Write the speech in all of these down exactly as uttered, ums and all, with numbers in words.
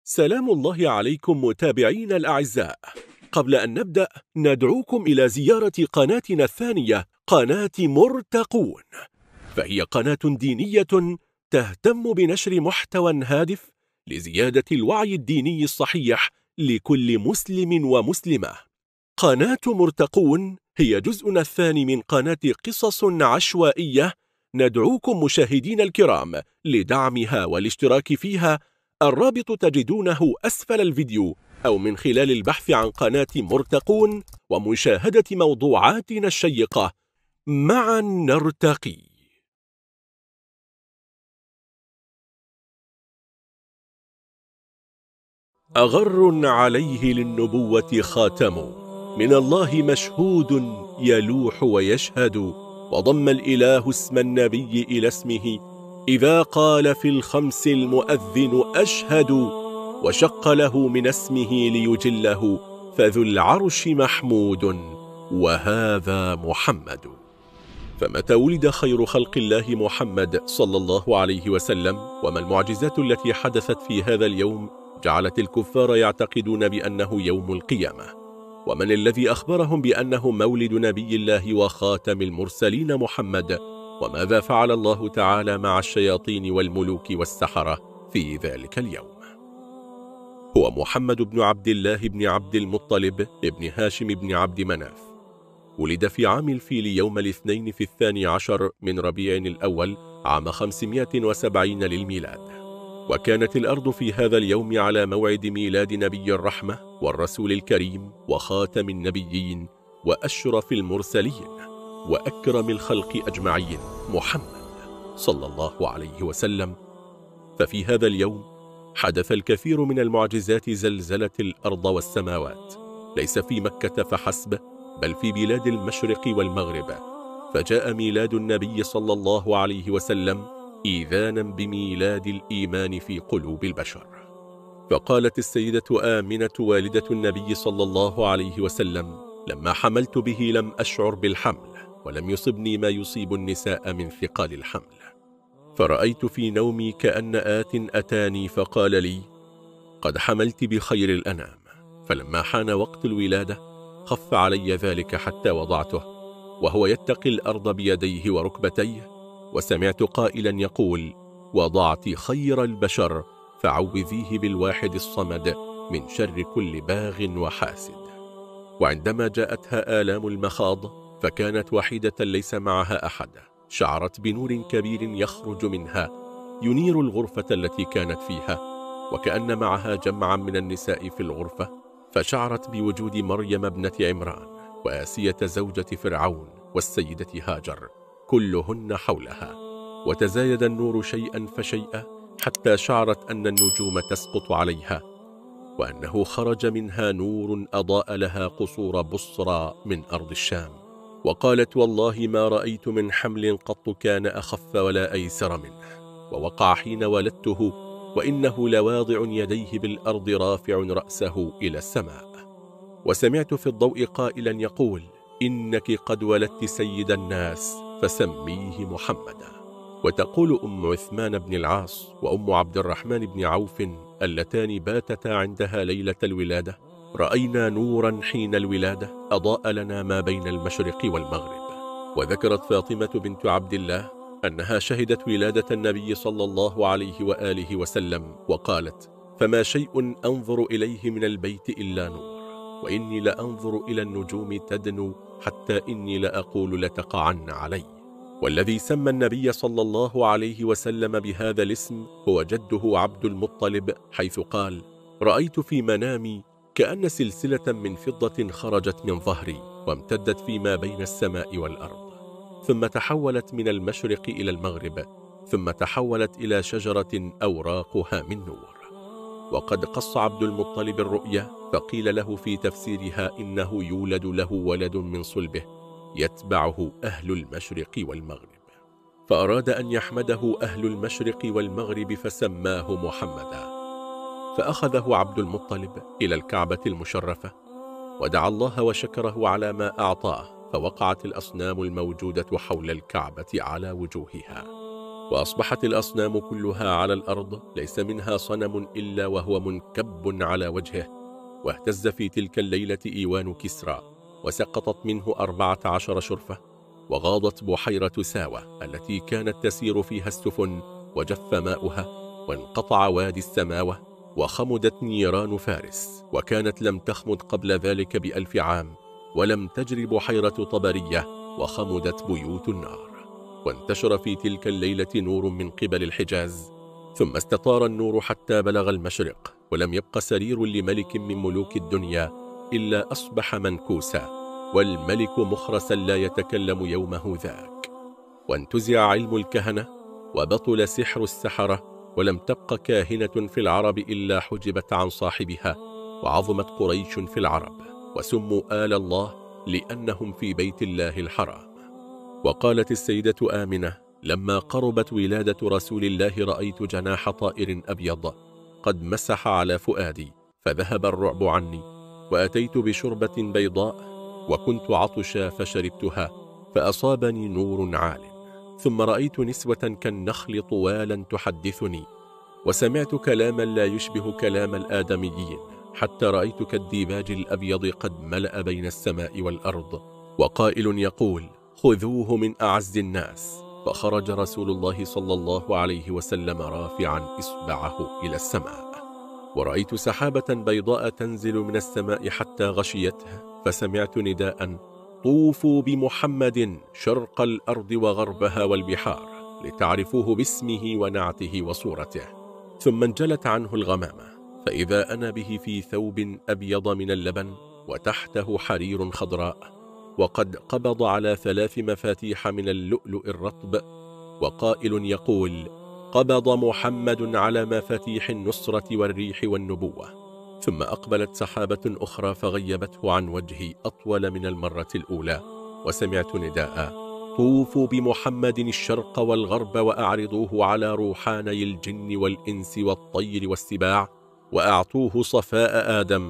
سلام الله عليكم متابعينا الأعزاء. قبل أن نبدأ ندعوكم إلى زيارة قناتنا الثانية، قناة مرتقون، فهي قناة دينية تهتم بنشر محتوى هادف لزيادة الوعي الديني الصحيح لكل مسلم ومسلمة. قناة مرتقون هي جزءنا الثاني من قناة قصص عشوائية. ندعوكم مشاهدين الكرام لدعمها والاشتراك فيها. الرابط تجدونه أسفل الفيديو أو من خلال البحث عن قناة مرتقون ومشاهدة موضوعاتنا الشيقة. معا نرتقي. أغر عليه للنبوة خاتم، من الله مشهود يلوح ويشهد، وضم الإله اسم النبي إلى اسمه إذا قال في الخمس المؤذن أشهد، وشق له من اسمه ليجله فذو العرش محمود وهذا محمد. فمتى ولد خير خلق الله محمد صلى الله عليه وسلم، وما المعجزات التي حدثت في هذا اليوم جعلت الكفار يعتقدون بأنه يوم القيامة؟ ومن الذي أخبرهم بأنه مولد نبي الله وخاتم المرسلين محمد؟ وماذا فعل الله تعالى مع الشياطين والملوك والسحرة في ذلك اليوم؟ هو محمد بن عبد الله بن عبد المطلب ابن هاشم بن عبد مناف. ولد في عام الفيل يوم الاثنين في الثاني عشر من ربيع الأول عام خمسمائة وسبعين للميلاد. وكانت الأرض في هذا اليوم على موعد ميلاد نبي الرحمة والرسول الكريم وخاتم النبيين وأشرف المرسلين وأكرم الخلق أجمعين محمد صلى الله عليه وسلم. ففي هذا اليوم حدث الكثير من المعجزات زلزلت الأرض والسماوات، ليس في مكة فحسب بل في بلاد المشرق والمغرب. فجاء ميلاد النبي صلى الله عليه وسلم إيذانا بميلاد الإيمان في قلوب البشر. فقالت السيدة آمنة والدة النبي صلى الله عليه وسلم: لما حملت به لم أشعر بالحمل، ولم يصبني ما يصيب النساء من ثقال الحمل. فرأيت في نومي كأن آت أتاني فقال لي: قد حملت بخير الأنام. فلما حان وقت الولادة خف علي ذلك حتى وضعته وهو يتقي الأرض بيديه وركبتيه، وسمعت قائلا يقول: وضعت خير البشر فعوذيه بالواحد الصمد من شر كل باغ وحاسد. وعندما جاءتها آلام المخاض فكانت وحيدة ليس معها أحد، شعرت بنور كبير يخرج منها ينير الغرفة التي كانت فيها، وكأن معها جمعا من النساء في الغرفة. فشعرت بوجود مريم ابنة عمران وآسية زوجة فرعون والسيدة هاجر كلهن حولها، وتزايد النور شيئا فشيئا حتى شعرت أن النجوم تسقط عليها، وأنه خرج منها نور أضاء لها قصور بصرى من أرض الشام. وقالت: والله ما رأيت من حمل قط كان أخف ولا أيسر منه، ووقع حين ولدته، وإنه لواضع يديه بالأرض رافع رأسه إلى السماء. وسمعت في الضوء قائلا يقول: إنك قد ولدت سيد الناس فسميه محمدا. وتقول أم عثمان بن العاص وأم عبد الرحمن بن عوف اللتان باتتا عندها ليلة الولادة: رأينا نورا حين الولادة أضاء لنا ما بين المشرق والمغرب. وذكرت فاطمة بنت عبد الله أنها شهدت ولادة النبي صلى الله عليه وآله وسلم وقالت: فما شيء أنظر إليه من البيت إلا نور، وإني لأنظر إلى النجوم تدنو حتى إني لأقول لتقعن علي. والذي سمى النبي صلى الله عليه وسلم بهذا الاسم هو جده عبد المطلب، حيث قال: رأيت في منامي كأن سلسلة من فضة خرجت من ظهري وامتدت فيما بين السماء والأرض، ثم تحولت من المشرق إلى المغرب، ثم تحولت إلى شجرة أوراقها من نور. وقد قص عبد المطلب الرؤيا، فقيل له في تفسيرها إنه يولد له ولد من صلبه يتبعه أهل المشرق والمغرب، فأراد أن يحمده أهل المشرق والمغرب فسماه محمدا. فأخذه عبد المطلب إلى الكعبة المشرفة ودعا الله وشكره على ما أعطاه، فوقعت الأصنام الموجودة حول الكعبة على وجوهها. وأصبحت الأصنام كلها على الأرض ليس منها صنم إلا وهو منكب على وجهه. واهتز في تلك الليلة إيوان كسرى، وسقطت منه أربعة عشر شرفة، وغاضت بحيرة ساوة التي كانت تسير فيها السفن، وجف ماؤها، وانقطع وادي السماوة، وخمدت نيران فارس، وكانت لم تخمد قبل ذلك بألف عام، ولم تجري بحيرة طبرية، وخمدت بيوت النار. وانتشر في تلك الليلة نور من قبل الحجاز، ثم استطار النور حتى بلغ المشرق، ولم يبق سرير لملك من ملوك الدنيا إلا أصبح منكوسا، والملك مخرسا لا يتكلم يومه ذاك. وانتزع علم الكهنة، وبطل سحر السحرة، ولم تبق كاهنة في العرب إلا حجبت عن صاحبها، وعظمت قريش في العرب، وسموا آل الله لأنهم في بيت الله الحرام. وقالت السيدة آمنة: لما قربت ولادة رسول الله رأيت جناح طائر أبيض قد مسح على فؤادي، فذهب الرعب عني، وأتيت بشربة بيضاء، وكنت عطشا فشربتها، فأصابني نور عال. ثم رأيت نسوة كالنخل طوالا تحدثني، وسمعت كلاما لا يشبه كلام الآدميين، حتى رأيت كالديباج الأبيض قد ملأ بين السماء والأرض، وقائل يقول: خذوه من أعز الناس. فخرج رسول الله صلى الله عليه وسلم رافعا إصبعه إلى السماء. ورأيت سحابة بيضاء تنزل من السماء حتى غشيتها، فسمعت نداء: طوفوا بمحمد شرق الأرض وغربها والبحار، لتعرفوه باسمه ونعته وصورته. ثم انجلت عنه الغمامة، فإذا أنا به في ثوب أبيض من اللبن، وتحته حرير خضراء، وقد قبض على ثلاث مفاتيح من اللؤلؤ الرطب، وقائل يقول: قبض محمد على مفاتيح النصرة والريح والنبوة. ثم أقبلت سحابة أخرى فغيبته عن وجهي أطول من المرة الأولى، وسمعت نداء: طوفوا بمحمد الشرق والغرب، وأعرضوه على روحاني الجن والإنس والطير والسباع، وأعطوه صفاء آدم،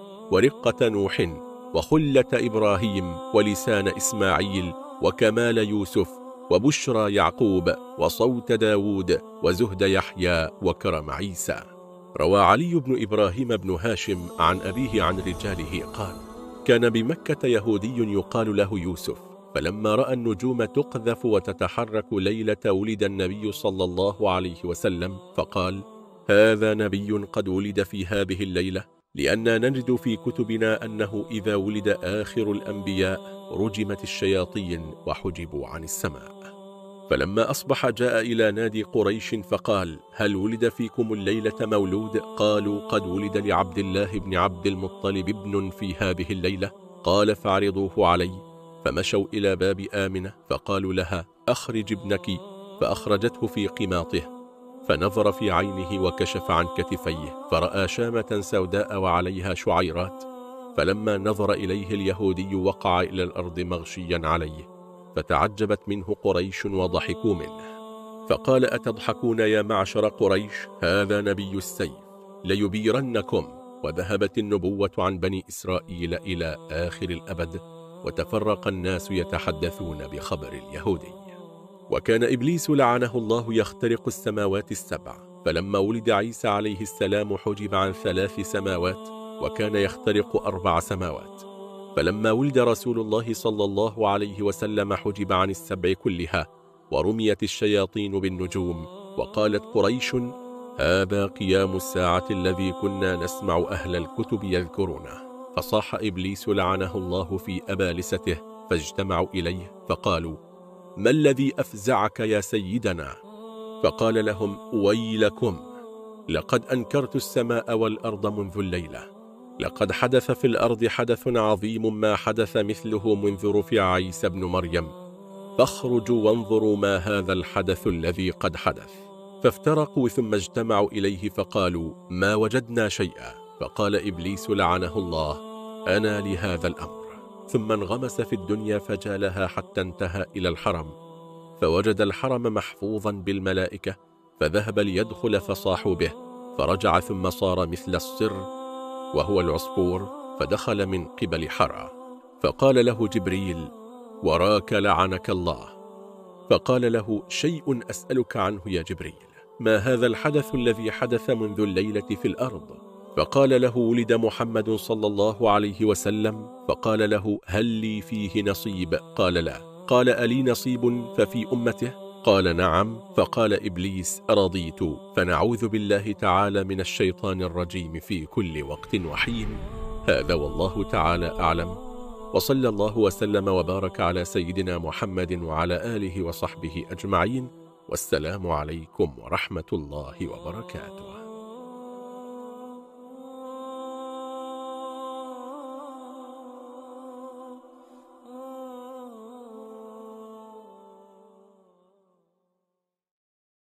ورقة نوح، وخلة إبراهيم، ولسان إسماعيل، وكمال يوسف، وبشرى يعقوب، وصوت داود، وزهد يحيى، وكرم عيسى. روى علي بن إبراهيم بن هاشم عن أبيه عن رجاله قال: كان بمكة يهودي يقال له يوسف، فلما رأى النجوم تقذف وتتحرك ليلة ولد النبي صلى الله عليه وسلم، فقال: هذا نبي قد ولد في هذه الليلة، لأننا نجد في كتبنا أنه إذا ولد آخر الأنبياء رجمت الشياطين وحجبوا عن السماء. فلما أصبح جاء إلى نادي قريش فقال: هل ولد فيكم الليلة مولود؟ قالوا: قد ولد لعبد الله بن عبد المطلب ابن في هذه الليلة. قال: فاعرضوه علي. فمشوا إلى باب آمنة، فقالوا لها: أخرج ابنك. فأخرجته في قماطه، فنظر في عينه وكشف عن كتفيه، فرأى شامة سوداء وعليها شعيرات. فلما نظر إليه اليهودي وقع إلى الأرض مغشيا عليه، فتعجبت منه قريش وضحكوا منه. فقال: أتضحكون يا معشر قريش؟ هذا نبي السيف، ليبيرنكم. وذهبت النبوة عن بني إسرائيل إلى آخر الأبد، وتفرق الناس يتحدثون بخبر اليهودي. وكان إبليس لعنه الله يخترق السماوات السبع، فلما ولد عيسى عليه السلام حجب عن ثلاث سماوات، وكان يخترق أربع سماوات. فلما ولد رسول الله صلى الله عليه وسلم حجب عن السبع كلها، ورميت الشياطين بالنجوم. وقالت قريش: هذا قيام الساعة الذي كنا نسمع أهل الكتب يذكرونه. فصاح إبليس لعنه الله في أبالسته، فاجتمعوا إليه فقالوا: ما الذي أفزعك يا سيدنا؟ فقال لهم: ويلكم، لقد أنكرت السماء والأرض منذ الليلة. لقد حدث في الأرض حدث عظيم ما حدث مثله منذ رفع عيسى بن مريم، فاخرجوا وانظروا ما هذا الحدث الذي قد حدث. فافترقوا ثم اجتمعوا إليه فقالوا: ما وجدنا شيئا. فقال إبليس لعنه الله: أنا لهذا الأمر. ثم انغمس في الدنيا فجالها حتى انتهى إلى الحرم، فوجد الحرم محفوظا بالملائكة، فذهب ليدخل فصاحوا به، فرجع ثم صار مثل الصر وهو العصفور، فدخل من قبل حرى. فقال له جبريل: وراك لعنك الله. فقال له: شيء أسألك عنه يا جبريل، ما هذا الحدث الذي حدث منذ الليلة في الأرض؟ فقال له: ولد محمد صلى الله عليه وسلم. فقال له: هل لي فيه نصيب؟ قال: لا. قال: ألي نصيب ففي أمته؟ قال: نعم. فقال إبليس: رضيت. فنعوذ بالله تعالى من الشيطان الرجيم في كل وقت وحين. هذا والله تعالى أعلم، وصلى الله وسلم وبارك على سيدنا محمد وعلى آله وصحبه أجمعين، والسلام عليكم ورحمة الله وبركاته.